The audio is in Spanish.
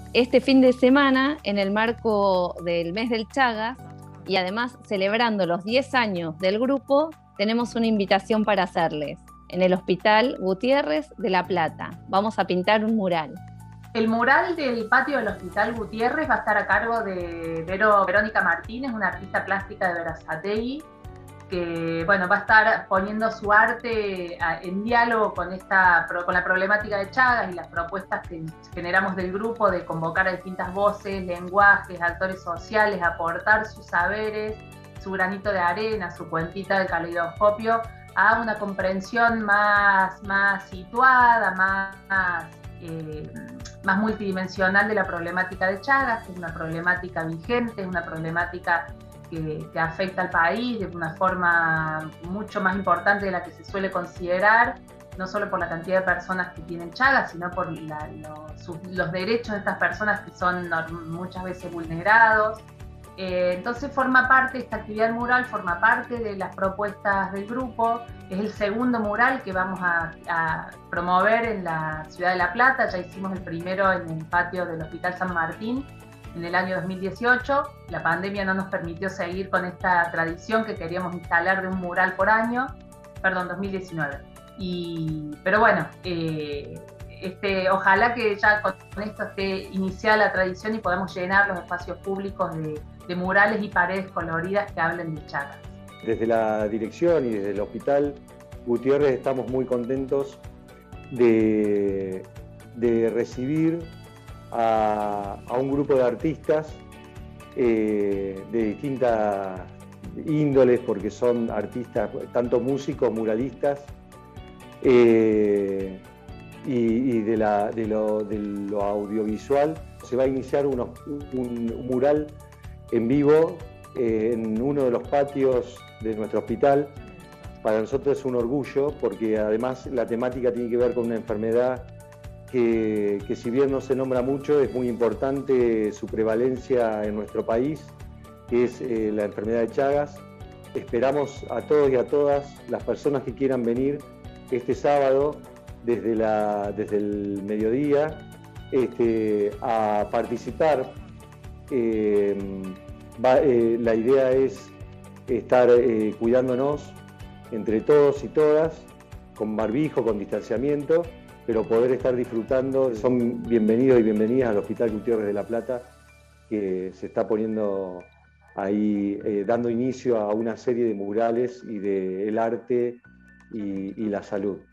Este fin de semana, en el marco del mes del Chagas y además celebrando los 10 años del grupo, tenemos una invitación para hacerles en el Hospital Gutiérrez de La Plata. Vamos a pintar un mural. El mural del patio del Hospital Gutiérrez va a estar a cargo de Verónica Martínez, una artista plástica de Berazategui, que bueno, va a estar poniendo su arte en diálogo con la problemática de Chagas y las propuestas que generamos del grupo de convocar a distintas voces, lenguajes, actores sociales, aportar sus saberes, su granito de arena, su cuentita del caleidoscopio a una comprensión más situada, eh, más multidimensional de la problemática de Chagas, que es una problemática vigente, es una problemática que afecta al país de una forma mucho más importante de la que se suele considerar, no solo por la cantidad de personas que tienen Chagas, sino por los derechos de estas personas que son muchas veces vulnerados. Entonces esta actividad mural forma parte de las propuestas del grupo. Es el segundo mural que vamos a promover en la ciudad de La Plata. Ya hicimos el primero en el patio del Hospital San Martín en el año 2018. La pandemia no nos permitió seguir con esta tradición que queríamos instalar de un mural por año, perdón, 2019. Pero bueno, ojalá que ya con esto esté iniciada la tradición y podamos llenar los espacios públicos de murales y paredes coloridas que hablen de Chagas. Desde la dirección y desde el Hospital Gutiérrez estamos muy contentos de recibir a un grupo de artistas de distintas índoles, porque son artistas, tanto músicos, muralistas, y de lo audiovisual. Se va a iniciar un mural en vivo en uno de los patios de nuestro hospital. Para nosotros es un orgullo, porque además la temática tiene que ver con una enfermedad que si bien no se nombra mucho, es muy importante su prevalencia en nuestro país, que es la enfermedad de Chagas. Esperamos a todos y a todas las personas que quieran venir este sábado desde el mediodía a participar. La idea es estar cuidándonos entre todos y todas, con barbijo, con distanciamiento, pero poder estar disfrutando. Son bienvenidos y bienvenidas al Hospital Gutiérrez de La Plata, que se está poniendo ahí, dando inicio a una serie de murales y del arte y la salud.